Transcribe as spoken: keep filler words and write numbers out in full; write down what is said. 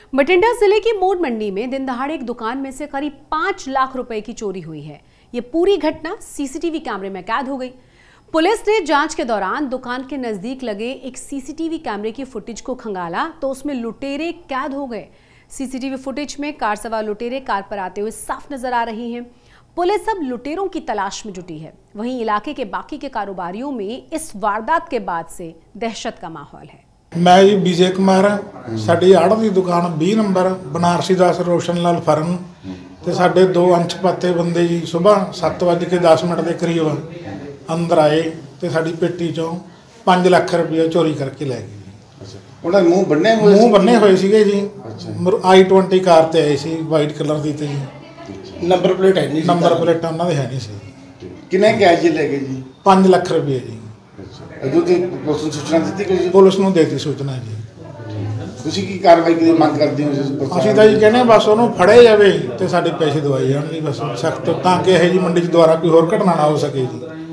बठिंडा जिले की मोड़ मंडी में दिन दहाड़े एक दुकान में से करीब पांच लाख रुपए की चोरी हुई है। ये पूरी घटना सीसीटीवी कैमरे में कैद हो गई। पुलिस ने जांच के दौरान दुकान के नजदीक लगे एक सीसीटीवी कैमरे की फुटेज को खंगाला तो उसमें लुटेरे कैद हो गए। सीसीटीवी फुटेज में कार सवार लुटेरे कार पर आते हुए साफ नजर आ रही हैं। पुलिस अब लुटेरों की तलाश में जुटी है। वहीं इलाके के बाकी के कारोबारियों में इस वारदात के बाद से दहशत का माहौल है। मैं जी विजय कुमार साडी आड़त की दुकान बीस नंबर बनारसी दास रोशन लाल फरन ते साडे दो अंशपाते बंदे जी सुबह सत्त बज के दस मिनट के करीब अंदर आए ते साडी पेटी चों पाँच लाख रुपये चोरी करके लै गए। उन्होंने मुँह बन्ने हुए मुँह बन्ने हुए सीगे जी। आई ट्वेंटी कार ते आए सी वाइट कलर की ते जी नंबर प्लेट है नहीं, नंबर प्लेट उन्होंने है नहीं सी। किन्ने कैश जी ले गए जी? पाँच लाख रुपये जी। सूचना दी पुलिस नूं देती सूचना जी। ਤੁਸੀਂ ਕੀ ਕਾਰਵਾਈ ਦੀ ਮੰਗ ਕਰਦੇ ਹੋ? ਅਸੀਂ ਤਾਂ ਜੀ ਕਹਿੰਦੇ ਬਸ ਉਹਨੂੰ ਫੜੇ ਜਾਵੇ ਤੇ ਸਾਡੇ ਪੈਸੇ ਦਵਾਈ ਜਾਣ ਜੀ, ਬਸ ਸਖਤ, ਤਾਂ ਕਿ ਇਹ ਜੀ ਮੰਡੀ 'ਚ ਦੁਬਾਰਾ ਕੋਈ ਹੋਰ ਘਟਨਾ ਨਾ ਹੋ ਸਕੇ ਜੀ।